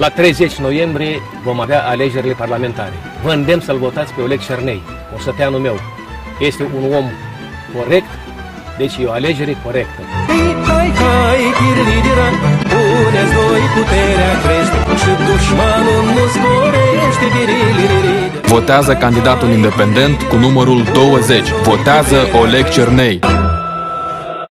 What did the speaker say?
La 30 noiembrie vom avea alegerile parlamentare. Vă îndemn să-l votați pe Oleg Cernei, oșăteanul meu. Este un om corect, deci e o alegere corectă. Puneți voi puterea crește și dușmanul nu zborește. Votează candidatul independent cu numărul 20. Votează Oleg Cernei.